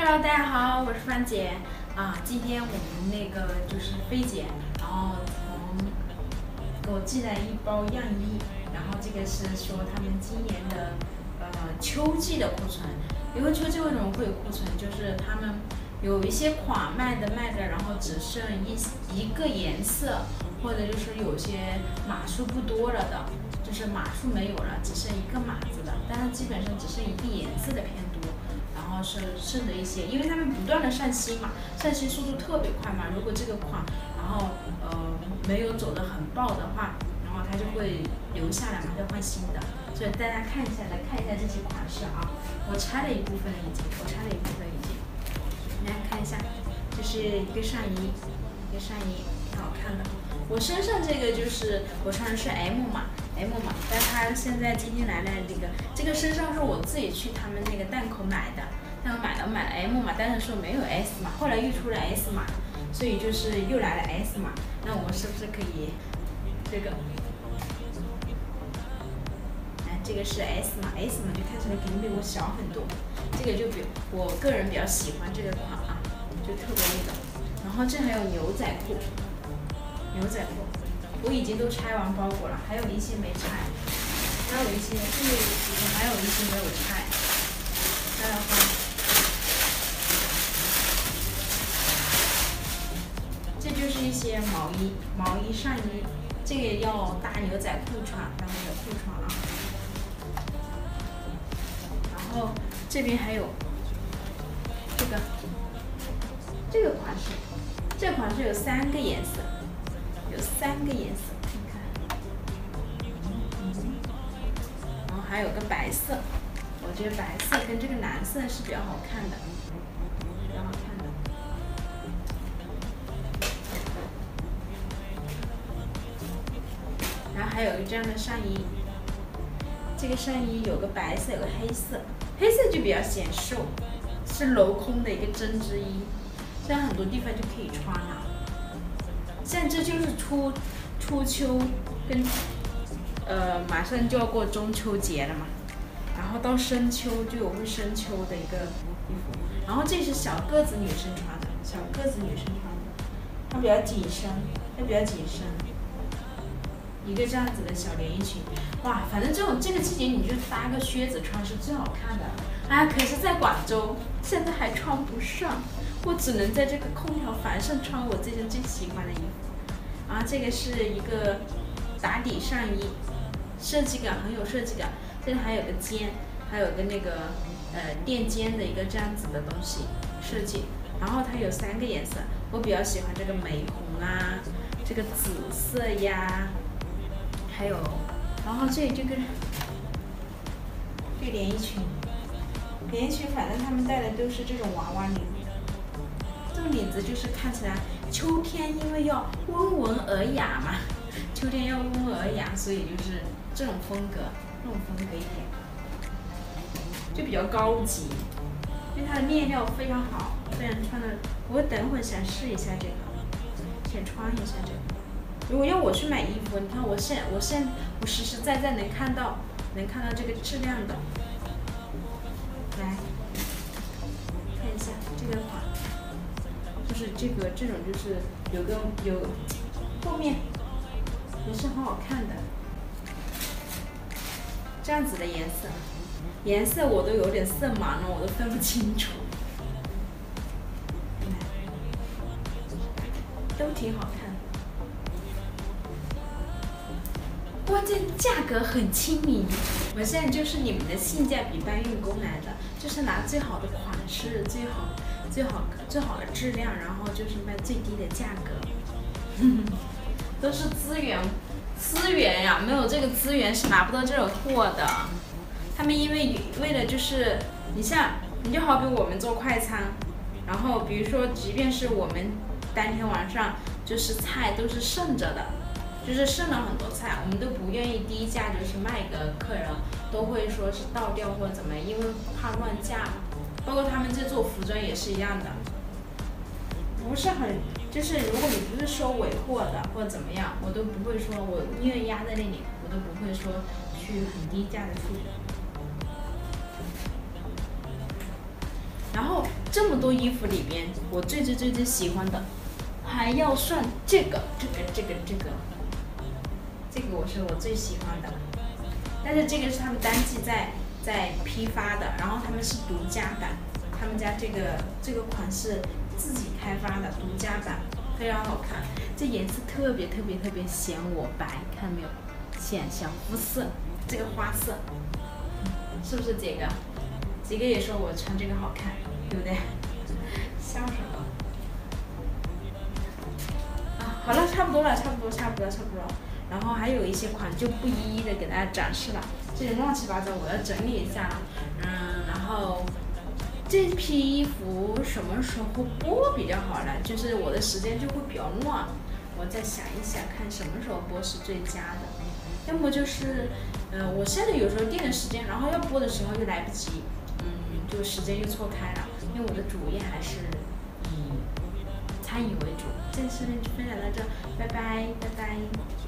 Hello，大家好，我是芳姐啊。今天我们那个就是菲姐，然后给我寄来一包样衣，然后这个是说他们今年的秋季的库存。因为秋季为什么会有库存？就是他们有一些款卖的，然后只剩一个颜色，或者就是有些码数不多了的，就是码数没有了，只剩一个码子的，但是基本上只剩一个颜色的偏多。然后是剩的一些，因为他们不断的上新嘛，上新速度特别快嘛。如果这个款，然后没有走得很爆的话，然后它就会留下来嘛，再换新的。所以大家看一下，来看一下这些款式啊，我拆了一部分已经，来看一下，这是一个上衣，挺好看的。我身上这个就是我穿的是 M 码，但他现在今天来了这个身上是我自己去他们那个档口买的，买了 M 码，但是说没有 S 码，后来又出了 S 码，所以就是又来了 S 码。那我们是不是可以这个？这个是 S 码就看起来肯定比我小很多，这个就我个人比较喜欢这个款啊，就特别那个。然后这还有牛仔裤，我已经都拆完包裹了，还有一些没拆，还有一些没有拆。再来看，这就是一些毛衣上衣，这个要搭牛仔裤穿，啊。然后这边还有这个款式，这款式有3个颜色，你看，然后还有个白色，我觉得白色跟这个蓝色是比较好看的，然后还有这样的上衣，这个上衣有个白色，有个黑色就比较显瘦，是镂空的一个针织衣，这样很多地方就可以穿了。像这就是初秋跟马上就要过中秋节了嘛，然后到深秋就有深秋的一个衣服，然后这是小个子女生穿的，它比较紧身，一个这样子的小连衣裙，哇，反正这个季节你就搭个靴子穿是最好看的。可是在广州现在还穿不上，我只能在这个空调房上穿我这件最喜欢的衣服。然后这个是一个打底上衣，很有设计感，这里还有个肩，还有个那个垫肩的一个这样子的东西设计。然后它有3个颜色，我比较喜欢这个玫红啊，这个紫色呀，还有，然后这个连衣裙，反正他们带的都是这种娃娃领，这种领子就是看起来秋天因为要温文尔雅嘛，所以就是这种风格一点，就比较高级，因为它的面料非常好，这样穿的，我等会想试一下这个，想穿一下这个。如果要我去买衣服，你看我实实在在能看到这个质量的。来看一下这个款，就是这种就是有后面也是很好看的，这样子的颜色我都有点色盲了，我都分不清楚，都挺好看的。关键价格很亲民，我现在就是你们的性价比搬运工来的，就是拿最好的款式，最好的质量，然后就是卖最低的价格，都是资源呀，没有这个资源是拿不到这种货的。他们因为了就是你就好比我们做快餐，然后比如说即便是我们当天晚上就是菜都是剩着的。就是剩了很多菜，我们都不愿意低价就是卖给客人，都会说是倒掉或者怎么样，因为怕乱价嘛。包括他们这做服装也是一样的，不是很就是如果你不是收尾货的或者怎么样，我都不会说我宁愿压在那里，我都不会说去很低价的处理。然后这么多衣服里边，我最喜欢的，还要算这个，我是我最喜欢的。但是这个是他们单季在批发的，然后他们是独家版，他们家这个款是自己开发的独家版，非常好看。这颜色特别显我白，看到没有？显小肤色，这个花色，是不是杰哥？杰哥也说我穿这个好看，对不对？笑什么？啊，好了，差不多了。然后还有一些款就不一一的给大家展示了，这里乱七八糟，我要整理一下。然后这批衣服什么时候播比较好呢？就是我的时间就会比较乱，我再想一想，看什么时候播是最佳的。要么就是，我现在有时候定的时间，然后要播的时候又来不及，就时间又错开了，因为我的主业还是以餐饮为主。这个视频就分享到这，拜拜。